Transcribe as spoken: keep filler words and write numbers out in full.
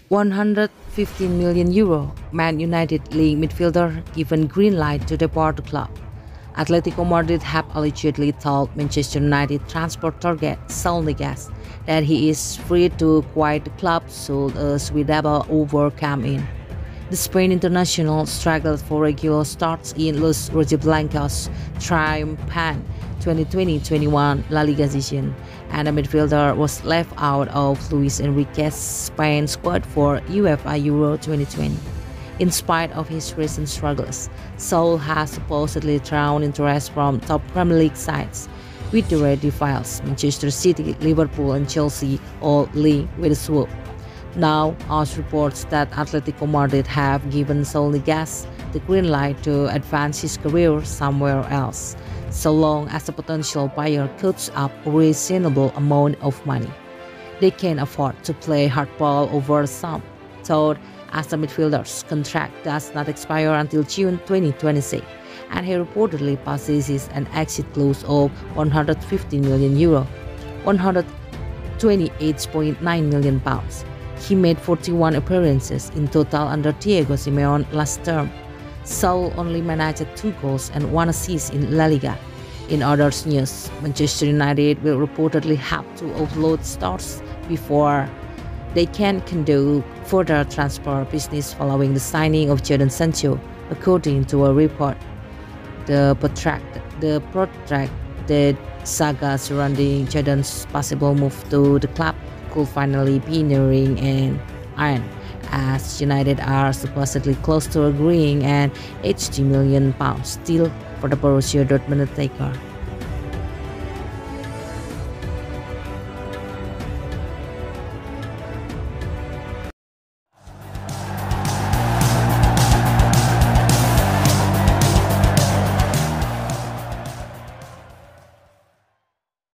one hundred fifteen million euro, Man United league midfielder given green light to depart the club. Atletico Madrid have allegedly told Manchester United transport target Saul Niguez that he is free to quit the club should a suitable offer come in. The Spain international struggled for regular starts in Los Rojiblancos' triumphant twenty twenty twenty-one La Liga season, and the midfielder was left out of Luis Enrique's Spain squad for UEFA Euro twenty twenty. In spite of his recent struggles, Saul has supposedly drawn interest from top Premier League sides, with the Red Devils, Manchester City, Liverpool and Chelsea all linked with the swoop. Now, us reports that Atletico Madrid have given Saul Niguez the green light to advance his career somewhere else, so long as the potential buyer cuts up a reasonable amount of money. They can afford to play hardball over some, though, as the midfielder's contract does not expire until June twenty twenty-six, and he reportedly possesses an exit clause of one hundred fifty million euro, one hundred twenty-eight point nine million pounds. He made forty-one appearances in total under Diego Simeone last term. Saul only managed two goals and one assist in La Liga. In other news, Manchester United will reportedly have to offload stars before they can conduct further transfer business following the signing of Jadon Sancho, according to a report. The protracted, the protracted saga surrounding Jadon's possible move to the club could finally be nearing an end, as United are supposedly close to agreeing an eighty million pounds deal for the Borussia Dortmund taker.